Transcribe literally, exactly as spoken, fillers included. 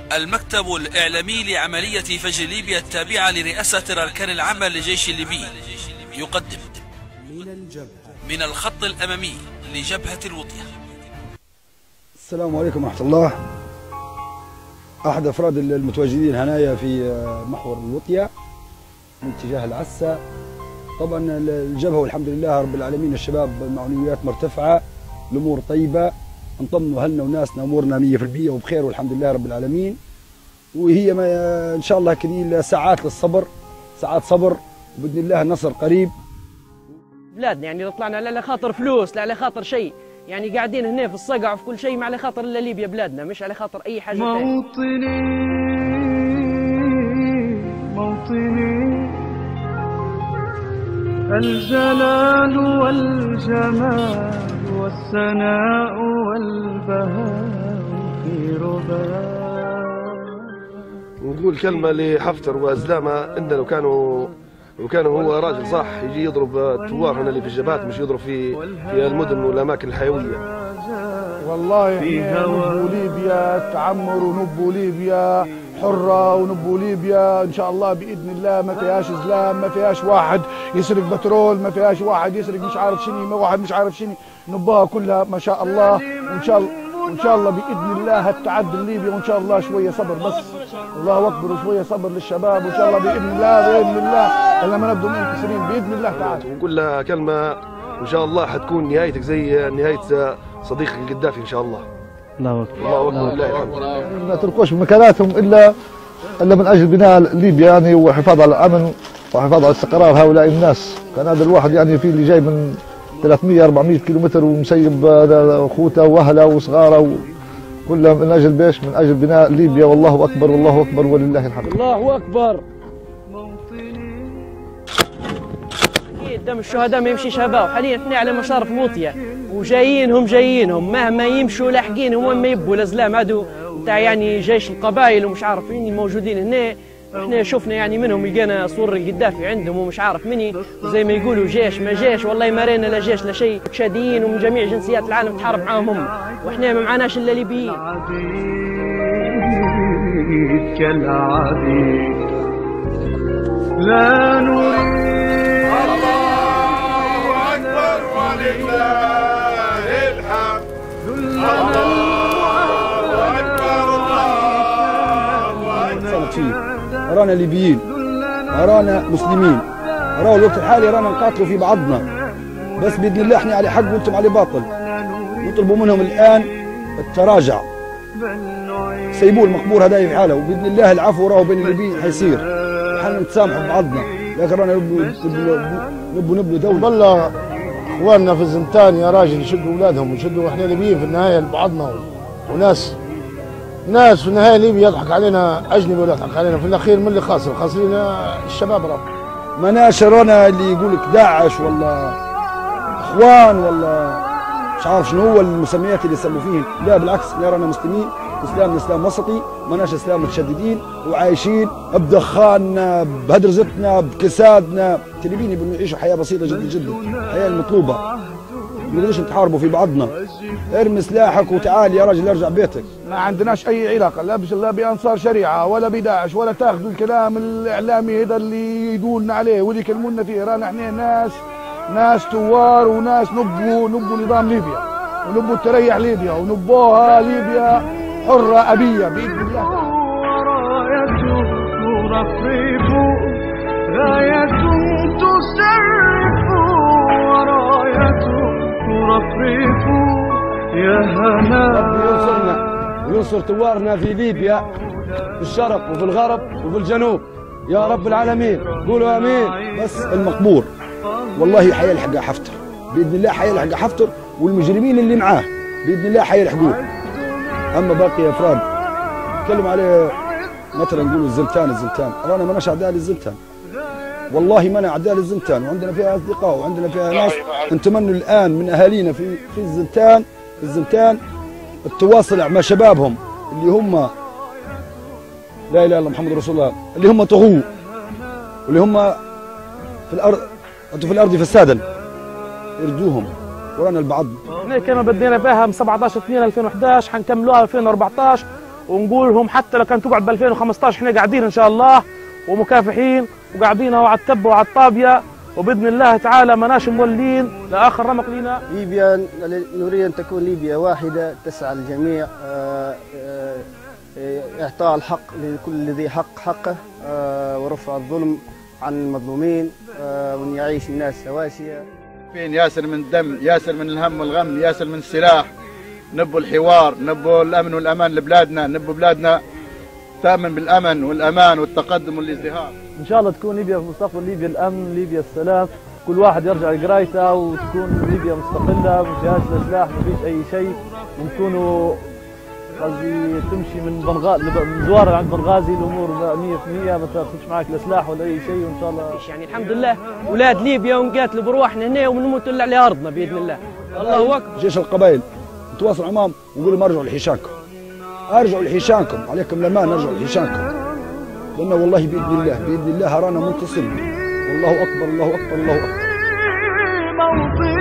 المكتب الإعلامي لعملية فجر ليبيا التابعة لرئاسة الأركان العامة للجيش الليبي يقدم من الخط الأمامي لجبهة الوطية. السلام عليكم ورحمة الله. أحد أفراد المتواجدين هنايا في محور الوطية من اتجاه العسة. طبعا الجبهة والحمد لله رب العالمين، الشباب معنويات مرتفعة، الأمور طيبة، انطمنوا أهلنا وناسنا، أمورنا مية بالمية وبخير والحمد لله رب العالمين. وهي ما إن شاء الله كذي ساعات للصبر، ساعات صبر، وبإذن الله النصر قريب. بلادنا يعني لو طلعنا لا على خاطر فلوس لا على خاطر شيء، يعني قاعدين هنا في الصقع وفي كل شيء ما على خاطر الا ليبيا بلادنا، مش على خاطر اي حاجه ثانيه. موطني موطني الجلال والجمال والثناء والبهاء في رباء. ونقول كلمه لحفتر وازلامه، ان لو كانوا لو كان هو راجل صح يجي يضرب الثوار هنا اللي في الجبهات، مش يضرب في في المدن والاماكن الحيويه. والله احنا نبوا ليبيا تعمر، ونبوا ليبيا حره، ونبوا ليبيا ان شاء الله باذن الله ما فيهاش زلام، ما فيهاش واحد يسرق بترول، ما فيهاش واحد يسرق مش عارف شنو، ما واحد مش عارف شنو، نباها كلها ما شاء الله. وان شاء الله وان شاء الله باذن الله هتعدل ليبيا، وان شاء الله شويه صبر بس، الله اكبر، وشويه صبر للشباب، وان شاء الله باذن الله باذن الله لما نبدو منتصرين باذن الله تعالى. ونقول لها كلمه وان شاء الله حتكون نهايتك زي نهايه صديقك القذافي ان شاء الله. الله اكبر الله اكبر لله الحمد. ما تركوش بمكاناتهم الا الا من اجل بناء ليبيا يعني، وحفاظ على الامن وحفاظ على استقرار هؤلاء الناس. كان هذا الواحد يعني في اللي جاي من ثلاثمية أربعمية كيلومتر ومسيب اخوته واهله وصغاره، كلها من اجل بيش؟ من اجل بناء ليبيا. والله اكبر والله اكبر ولله الحمد. الله اكبر. دم الشهداء ما يمشيش هباء، وحاليا احنا على مشارف الوطية وجايينهم جايينهم مهما يمشوا لاحقينهم وين ما يبوا. الازلام هادو نتاع يعني جيش القبائل ومش عارف مين موجودين هنا، احنا شفنا يعني منهم لقينا صور القذافي عندهم ومش عارف مني، وزي ما يقولوا جيش ما جيش، والله ما رينا لا جيش لا شيء. تشاديين ومن جميع جنسيات العالم تحارب معاهم هم، واحنا ما معناش الا ليبيين. كالعبيد لا نريد. أرانا ليبيين، أرانا مسلمين، أرانا الوقت الحالي أرانا نقاتلوا في بعضنا، بس بإذن الله احنا على حق وانتم على باطل. نطلبوا منهم الآن التراجع، سيبوا المقبور هذا في حاله، وبإذن الله العفو راهو بين الليبيين حيصير، احنا نتسامحوا ببعضنا، لكن رانا نبوا نبوا نبوا دولة. والله اخواننا في الزنتان يا راجل يشدوا اولادهم ويشدوا، احنا ليبيين في النهايه لبعضنا، وناس ناس في النهايه ليبيا يضحك علينا اجنبي ولا يضحك علينا، في الاخير من اللي خاسر؟ خاسرين الشباب راه. ماناش رانا اللي يقول لك داعش ولا اخوان ولا مش عارف شنو هو المسميات اللي يسموا فيهم، لا بالعكس احنا رانا مسلمين، اسلامنا اسلام وسطي، ماناش اسلام متشددين، وعايشين بدخاننا بهدرزتنا بكسادنا، تلبيني بنعيشوا حياه بسيطه جدا جدا، الحياه المطلوبه. ما نقدرش نتحاربوا في بعضنا. ارمي سلاحك وتعال يا راجل ارجع بيتك. ما عندناش اي علاقه لا لا بانصار شريعه ولا بداعش، ولا تاخذوا الكلام الاعلامي هذا اللي يدولنا عليه واللي يكلمونا فيه. رانا احنا ناس ناس ثوار، وناس نبوا نبوا نظام ليبيا، ونبوا تريح ليبيا، ونبوها ليبيا حره ابيه باذن الله. راية ترفرف غاية تسرف، وراية ترفرف يا هنا. ربي ينصرنا وينصر ثوارنا في ليبيا، في الشرق وفي الغرب وفي الجنوب يا رب العالمين. قولوا امين. بس المقبور والله حيلحق حفتر باذن الله، حيلحق حفتر والمجرمين اللي معاه باذن الله حيلحقوه. اما باقي افراد نتكلم عليه مثلا نقولوا الزنتان الزنتان، رانا ماناش اعداء للزنتان، والله ما انا اعداء للزنتان، وعندنا فيها اصدقاء وعندنا فيها ناس نتمنوا الان من اهالينا في في الزنتان في الزنتان التواصل مع شبابهم اللي هم لا اله الا الله محمد رسول الله، اللي هم طغوا واللي هم في الارض في الارض فسادا، يردوهم ورانا البعض. احنا كما بدينا فيها من سبعطاش اثنين ألفين وإحداش حنكملوها ألفين وأربعطاش، ونقول لهم حتى لو كان تقعد ب ألفين وخمسطاش احنا قاعدين ان شاء الله ومكافحين وقاعدين اهو على التبه وعلى الطابيه، وباذن الله تعالى ماناش مولين لاخر رمق لينا. ليبيا نريد ان تكون ليبيا واحده تسعى الجميع اعطاء الحق لكل ذي حق حقه ورفع الظلم عن المظلومين وان يعيش الناس سواسيه. فين ياسر من الدم، ياسر من الهم والغم، ياسر من السلاح. نبوا الحوار، نبوا الامن والامان لبلادنا، نبوا بلادنا تامن بالامن والامان والتقدم والازدهار. ان شاء الله تكون ليبيا في المستقبل ليبيا الامن، ليبيا السلام، كل واحد يرجع لقرايته وتكون ليبيا مستقله ما فيهاش لا سلاح ما فيش اي شيء، ونكونوا قصدي تمشي من بنغازي من زوار عند بنغازي الامور مية بالمية ما تاخذش معك لا سلاح ولا اي شيء، وان شاء الله يعني الحمد لله اولاد ليبيا ونقاتلوا بروحنا هنا ونموتوا على ارضنا باذن الله. الله اكبر. جيش القبائل نتواصل معهم ونقول لهم ارجعوا لحيشانكم، ارجعوا لحيشانكم، عليكم الامان ارجعوا لحيشانكم، لأنه والله بإذن الله بإذن الله رانا منتصرين. والله أكبر الله أكبر الله أكبر.